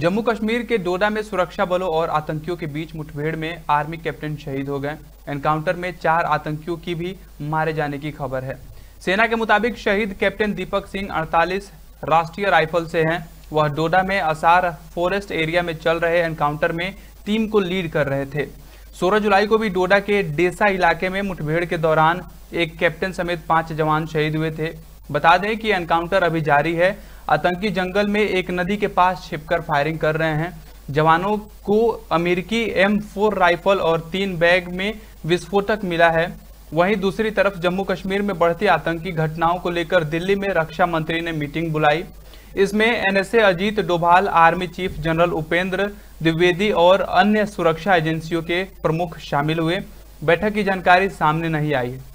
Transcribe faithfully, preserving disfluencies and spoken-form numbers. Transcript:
जम्मू कश्मीर के डोडा में सुरक्षा बलों और आतंकियों के बीच मुठभेड़ में आर्मी कैप्टन शहीद हो गए। एनकाउंटर में चार आतंकियों की भी मारे जाने की खबर है। सेना के मुताबिक शहीद कैप्टन दीपक सिंह अड़तालीस राष्ट्रीय राइफल से हैं। वह डोडा में असार फॉरेस्ट एरिया में चल रहे एनकाउंटर में टीम को लीड कर रहे थे। सोलह जुलाई को भी डोडा के डेसा इलाके में मुठभेड़ के दौरान एक कैप्टन समेत पांच जवान शहीद हुए थे। बता दें कि एनकाउंटर अभी जारी है। आतंकी जंगल में एक नदी के पास छिपकर फायरिंग कर रहे हैं। जवानों को अमेरिकी एम फोर राइफल और तीन बैग में विस्फोटक मिला है। वहीं दूसरी तरफ जम्मू कश्मीर में बढ़ती आतंकी घटनाओं को लेकर दिल्ली में रक्षा मंत्री ने मीटिंग बुलाई। इसमें NSA Ajit Doval, army chief general Upendra Dwivedi और अन्य सुरक्षा एजेंसियों के प्रमुख शामिल हुए। बैठक की जानकारी सामने नहीं आई है।